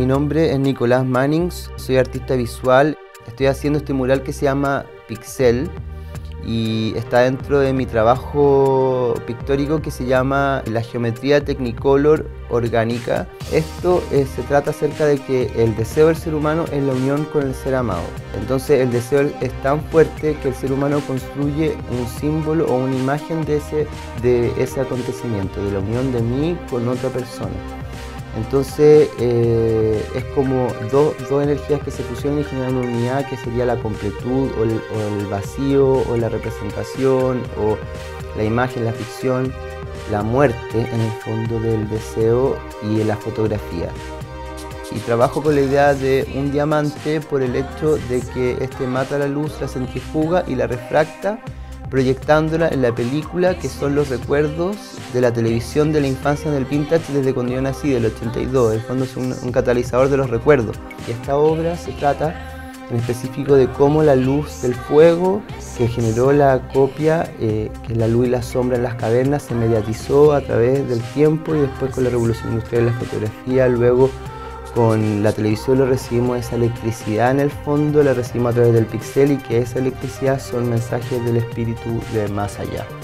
Mi nombre es Nicolás Mannings, soy artista visual. Estoy haciendo este mural que se llama Pixel y está dentro de mi trabajo pictórico que se llama La geometría Technicolor orgánica. Esto se trata acerca de que el deseo del ser humano es la unión con el ser amado. Entonces el deseo es tan fuerte que el ser humano construye un símbolo o una imagen de ese acontecimiento, de la unión de mí con otra persona. Entonces es como dos energías que se fusionan y generan una unidad que sería la completud o el vacío o la representación o la imagen, la ficción, la muerte en el fondo del deseo y en la fotografía. Y trabajo con la idea de un diamante por el hecho de que este mata la luz, la centrifuga y la refracta, proyectándola en la película, que son los recuerdos de la televisión de la infancia en el vintage desde cuando yo nací, del 82. En el fondo es un catalizador de los recuerdos. Y esta obra se trata en específico de cómo la luz del fuego que generó la copia, que es la luz y la sombra en las cavernas, se mediatizó a través del tiempo y después con la revolución industrial de la fotografía, luego con la televisión lo recibimos esa electricidad en el fondo, la recibimos a través del pixel y que esa electricidad son mensajes del espíritu de más allá.